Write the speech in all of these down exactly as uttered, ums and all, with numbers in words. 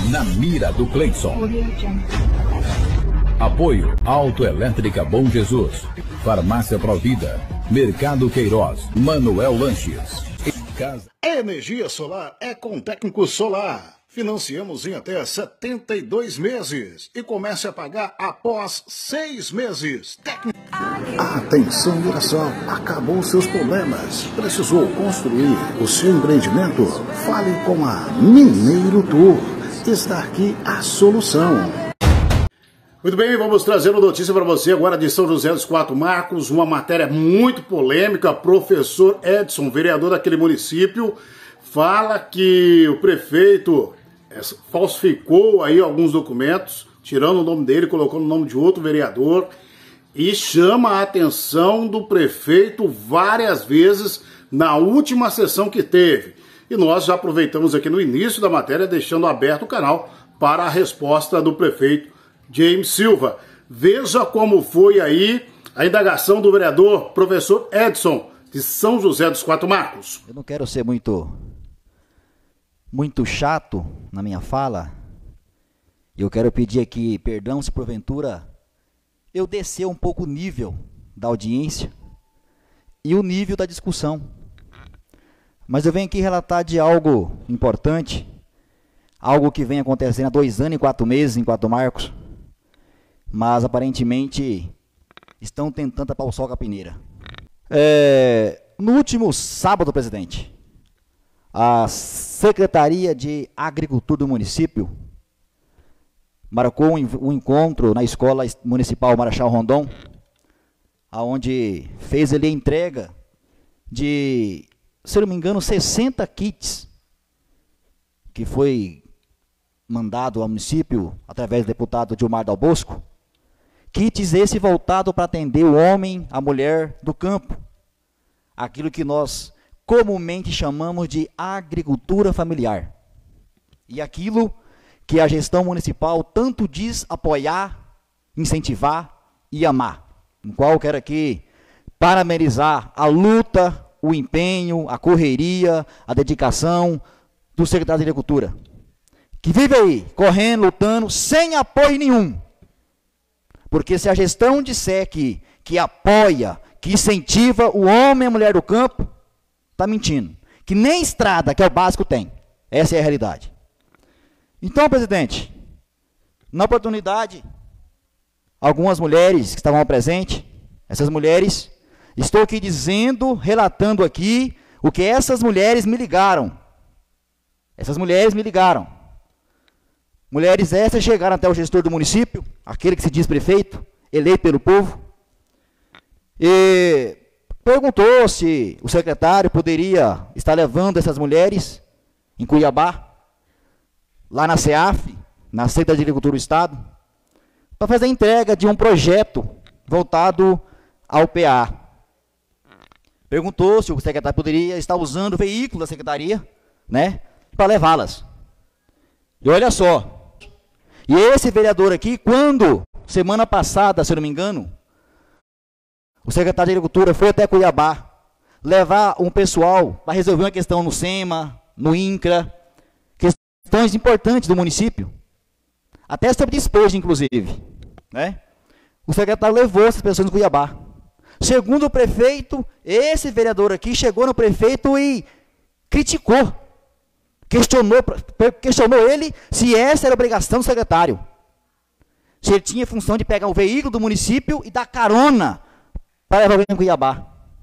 Na mira do Cleison. Apoio Autoelétrica Bom Jesus, Farmácia Provida, Mercado Queiroz, Manuel Lanches. Casa... Energia solar é com Técnico Solar. Financiamos em até setenta e dois meses e comece a pagar após seis meses. Técnico... Atenção, Mirassol, acabou seus problemas. Precisou construir o seu empreendimento? Fale com a Mineiro Tour. Está aqui a solução. Muito bem, vamos trazer uma notícia para você agora de São José dos Quatro Marcos, uma matéria muito polêmica. Professor Edson, vereador daquele município, fala que o prefeito falsificou aí alguns documentos, tirando o nome dele, colocando o nome de outro vereador, e chama a atenção do prefeito várias vezes na última sessão que teve. E nós já aproveitamos aqui no início da matéria, deixando aberto o canal para a resposta do prefeito James Silva. Veja como foi aí a indagação do vereador professor Edson, de São José dos Quatro Marcos. Eu não quero ser muito, muito chato na minha fala. Eu quero pedir aqui perdão se porventura eu descer um pouco o nível da audiência e o nível da discussão. Mas eu venho aqui relatar de algo importante, algo que vem acontecendo há dois anos e quatro meses em Quatro Marcos, mas aparentemente estão tentando tapar o sol com a peneira. É, no último sábado, presidente, a Secretaria de Agricultura do município marcou um, um encontro na Escola Municipal Marechal Rondon, onde fez ali a entrega de, se eu não me engano, sessenta kits, que foi mandado ao município através do deputado Dilmar Dal Bosco. Kits esse voltado para atender o homem, a mulher do campo. Aquilo que nós comumente chamamos de agricultura familiar. E aquilo que a gestão municipal tanto diz apoiar, incentivar e amar. No qual eu quero aqui parabenizar a luta, o empenho, a correria, a dedicação do secretário de Agricultura, que vive aí, correndo, lutando, sem apoio nenhum. Porque se a gestão disser que, que apoia, que incentiva o homem e a mulher do campo, está mentindo. Que nem estrada, que é o básico, tem. Essa é a realidade. Então, presidente, na oportunidade, algumas mulheres que estavam presentes, essas mulheres, estou aqui dizendo, relatando aqui, o que essas mulheres me ligaram. Essas mulheres me ligaram. Mulheres essas chegaram até o gestor do município, aquele que se diz prefeito, eleito pelo povo, e perguntou se o secretário poderia estar levando essas mulheres em Cuiabá, lá na SEAF, na Secretaria de Agricultura do Estado, para fazer a entrega de um projeto voltado ao P A. Perguntou se o secretário poderia estar usando o veículo da secretaria, né, para levá-las. E olha só, e esse vereador aqui, quando, semana passada, se eu não me engano, o secretário de Agricultura foi até Cuiabá levar um pessoal para resolver uma questão no SEMA, no INCRA, questões importantes do município, até sobre despejo, inclusive, né? O secretário levou essas pessoas em Cuiabá. Segundo o prefeito, esse vereador aqui chegou no prefeito e criticou, questionou, questionou ele se essa era a obrigação do secretário. Se ele tinha a função de pegar o veículo do município e dar carona para levar alguém em Cuiabá.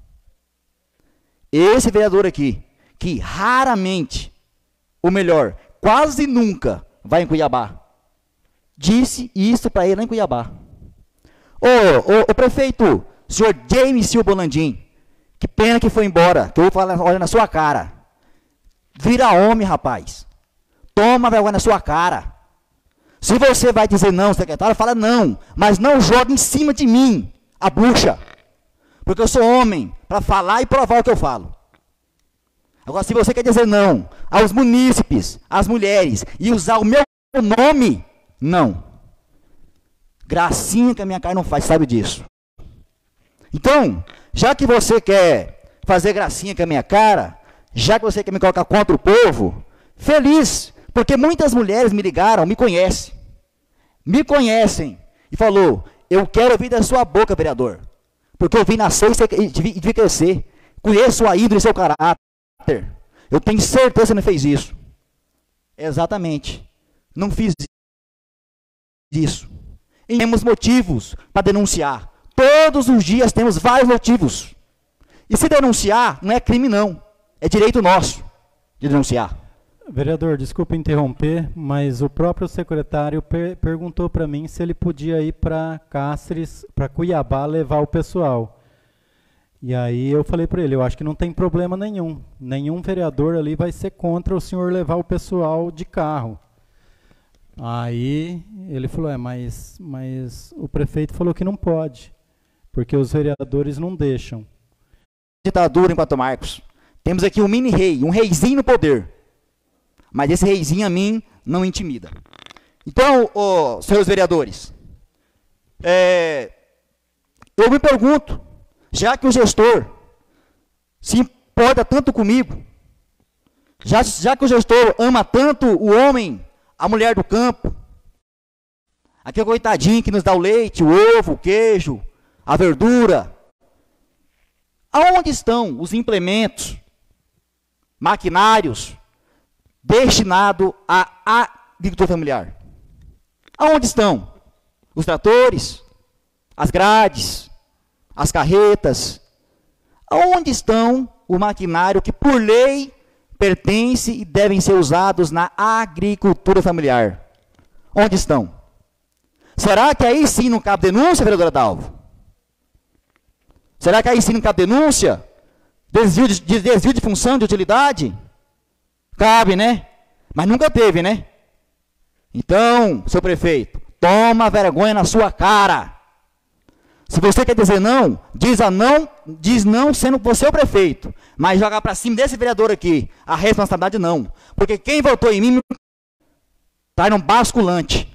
Esse vereador aqui, que raramente, ou melhor, quase nunca vai em Cuiabá, disse isso para ele lá em Cuiabá. Ô, ô, ô prefeito, senhor James Silva Landim, que pena que foi embora, que eu vou falar, olha na sua cara. Vira homem, rapaz. Toma vergonha na sua cara. Se você vai dizer não, secretário, fala não, mas não joga em cima de mim a bucha. Porque eu sou homem para falar e provar o que eu falo. Agora, se você quer dizer não aos munícipes, às mulheres, e usar o meu nome, não. Gracinha que a minha cara não faz, sabe disso. Então, já que você quer fazer gracinha com a minha cara, já que você quer me colocar contra o povo, feliz, Porque muitas mulheres me ligaram, me conhecem, me conhecem, e falou, eu quero ouvir da sua boca, vereador, porque eu vi nascer e vi crescer, conheço a índole e seu caráter, eu tenho certeza que você não fez isso. Exatamente, não fiz isso. E temos motivos para denunciar, todos os dias temos vários motivos, e se denunciar, não é crime não, é direito nosso de denunciar. Vereador, desculpa interromper, mas o próprio secretário per perguntou para mim se ele podia ir para Cáceres, para Cuiabá, levar o pessoal. E aí eu falei para ele, eu acho que não tem problema nenhum. Nenhum vereador ali vai ser contra o senhor levar o pessoal de carro. Aí ele falou, é, mas, mas o prefeito falou que não pode, porque os vereadores não deixam. Ditadura em Pato Marcos. Temos aqui um mini rei, um reizinho no poder. Mas esse reizinho a mim não intimida. Então, oh, senhores vereadores, é, eu me pergunto, já que o gestor se importa tanto comigo, já, já que o gestor ama tanto o homem, a mulher do campo, aquele coitadinho que nos dá o leite, o ovo, o queijo, a verdura, aonde estão os implementos, maquinários, destinado à agricultura familiar? Aonde estão os tratores, as grades, as carretas? Aonde estão o maquinário que por lei pertence e devem ser usados na agricultura familiar? Onde estão? Será que aí sim não cabe denúncia, vereadora Dalvo? Será que aí sim não cabe denúncia? Desvio de, de, desvio de função, de utilidade? Cabe, né? Mas nunca teve, né? Então, seu prefeito, toma vergonha na sua cara. Se você quer dizer não, diz a não, diz não sendo você o prefeito. Mas jogar para cima desse vereador aqui, a responsabilidade não. Porque quem votou em mim está num basculante.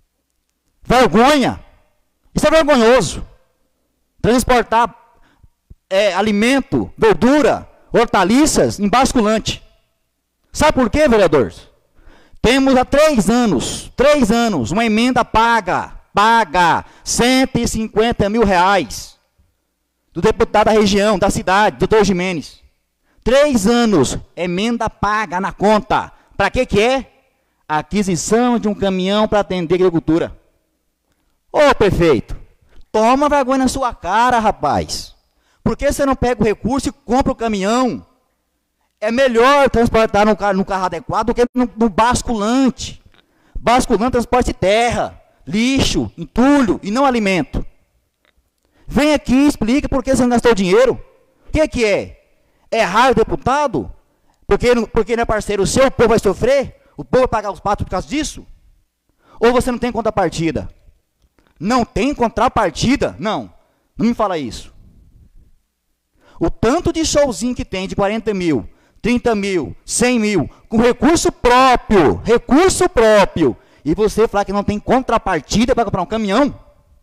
Vergonha. Isso é vergonhoso. Transportar é, alimento, verdura, hortaliças em basculante. Sabe por quê, vereadores? Temos há três anos, três anos, uma emenda paga, paga, cento e cinquenta mil reais, do deputado da região, da cidade, doutor Jimenez. Três anos, emenda paga na conta. Para que que é? Aquisição de um caminhão para atender a agricultura. Ô, prefeito, toma vergonha na sua cara, rapaz. Por que você não pega o recurso e compra o caminhão? É melhor transportar no carro, no carro adequado do que no, no basculante. Basculante transporte terra, lixo, entulho e não alimento. Vem aqui e explica por que você não gastou dinheiro. O que, que é? É errar o deputado? Porque, porque não é parceiro seu, o povo vai sofrer? O povo vai pagar os patos por causa disso? Ou você não tem contrapartida? Não tem contrapartida? Não, não me fala isso. O tanto de showzinho que tem de quarenta mil, trinta mil, cem mil, com recurso próprio, recurso próprio, e você falar que não tem contrapartida para comprar um caminhão?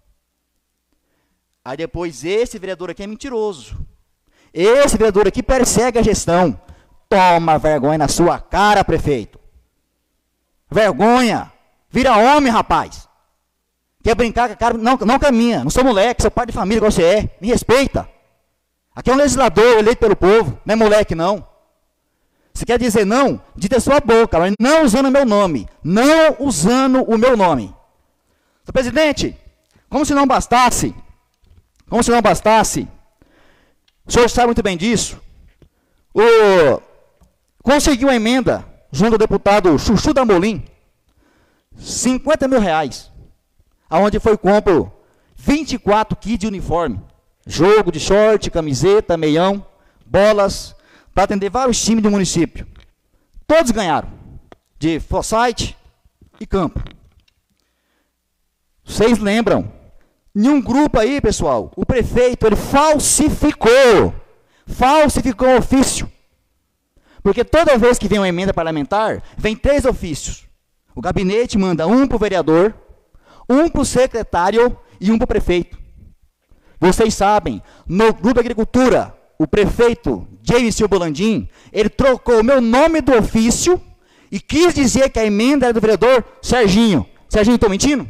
Aí depois esse vereador aqui é mentiroso. Esse vereador aqui persegue a gestão. Toma vergonha na sua cara, prefeito. Vergonha. Vira homem, rapaz. Quer brincar com a cara? Não, não caminha. Não sou moleque, sou pai de família igual você é. Me respeita. Aqui é um legislador eleito pelo povo. Não é moleque, não. Se quer dizer não, diz da sua boca, mas não usando o meu nome. Não usando o meu nome. Senhor presidente, como se não bastasse, como se não bastasse, o senhor sabe muito bem disso, o, conseguiu uma emenda, junto ao deputado Chuchu da Molim, cinquenta mil reais, aonde foi compro vinte e quatro kits de uniforme, jogo de short, camiseta, meião, bolas, para atender vários times do município. Todos ganharam, de Forsyth e Campo. Vocês lembram? Em um grupo aí, pessoal, o prefeito, ele falsificou, falsificou o ofício. Porque toda vez que vem uma emenda parlamentar, vem três ofícios. O gabinete manda um para o vereador, um para o secretário e um para o prefeito. Vocês sabem, no grupo de agricultura, o prefeito James Silva Landim, ele trocou o meu nome do ofício e quis dizer que a emenda era do vereador Serginho. Serginho, estou mentindo?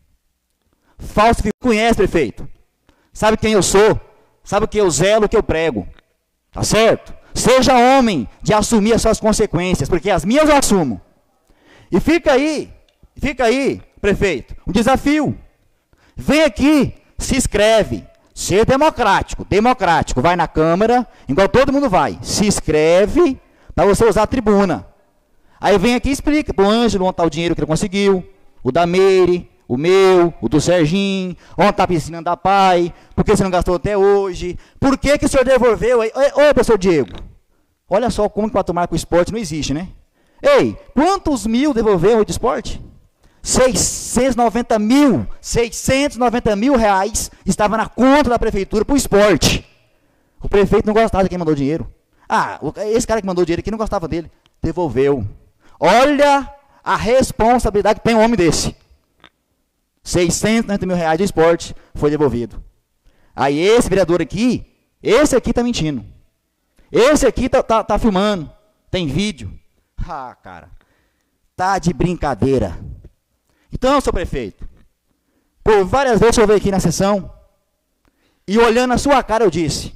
Falso, conhece, prefeito. Sabe quem eu sou? Sabe o que eu zelo, o que eu prego. Tá certo? Seja homem de assumir as suas consequências, porque as minhas eu assumo. E fica aí, fica aí, prefeito, um desafio. Vem aqui, se inscreve, ser democrático, democrático, vai na Câmara, igual todo mundo vai, se inscreve para você usar a tribuna. Aí vem aqui e explica para o Ângelo onde está o dinheiro que ele conseguiu, o da Meire, o meu, o do Serginho, onde está a piscina da Pai, por que você não gastou até hoje, por que, que o senhor devolveu aí? Oi, professor Diego, olha só como que para tomar com o esporte não existe, né? Ei, quantos mil devolveu de esporte? seiscentos e noventa mil, seiscentos e noventa mil reais estava na conta da prefeitura para o esporte. O prefeito não gostava de quem mandou dinheiro. Ah, esse cara que mandou dinheiro aqui não gostava dele. Devolveu. Olha a responsabilidade que tem um homem desse. seiscentos e noventa mil reais de esporte foi devolvido. Aí esse vereador aqui, esse aqui está mentindo. Esse aqui está tá, tá filmando. Tem vídeo. Ah, cara. Tá de brincadeira. Então, seu prefeito, por várias vezes eu veio aqui na sessão e olhando a sua cara eu disse,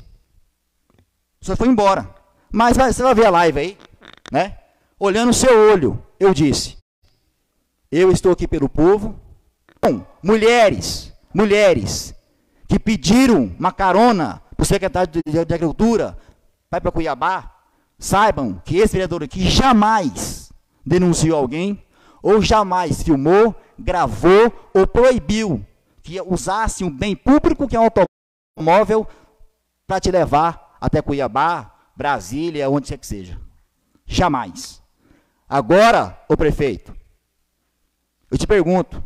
o senhor foi embora, mas vai, você vai ver a live aí, né? Olhando o seu olho, eu disse, eu estou aqui pelo povo. Bom, mulheres, mulheres que pediram uma carona para o secretário de, de, de Agricultura para ir para Cuiabá, saibam que esse vereador aqui jamais denunciou alguém, ou jamais filmou, gravou ou proibiu que usasse um bem público que é um automóvel para te levar até Cuiabá, Brasília, onde quer que seja. Jamais. Agora, ô prefeito, eu te pergunto,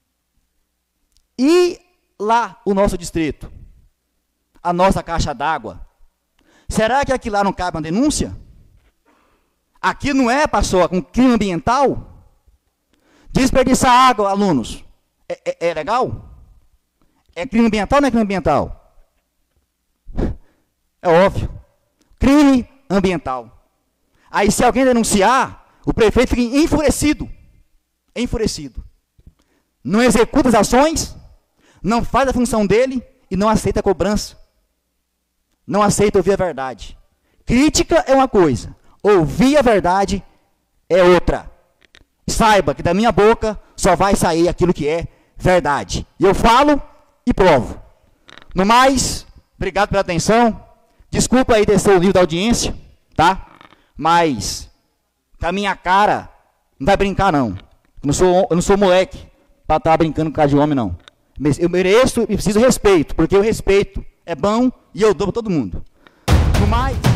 e lá o nosso distrito, a nossa caixa d'água, será que aqui lá não cabe uma denúncia? Aqui não é, passou com crime ambiental? Desperdiçar água, alunos, é, é, é legal? É crime ambiental ou não é crime ambiental? É óbvio. Crime ambiental. Aí se alguém denunciar, o prefeito fica enfurecido. Enfurecido. Não executa as ações, não faz a função dele e não aceita a cobrança. Não aceita ouvir a verdade. Crítica é uma coisa, ouvir a verdade é outra. Saiba que da minha boca só vai sair aquilo que é verdade. E eu falo e provo. No mais, obrigado pela atenção. Desculpa aí descer o livro da audiência, tá? Mas, com a minha cara, não vai brincar não. Eu não sou, eu não sou moleque para estar brincando com cara de homem, não. Eu mereço e preciso de respeito, porque o respeito é bom e eu dou para todo mundo. No mais...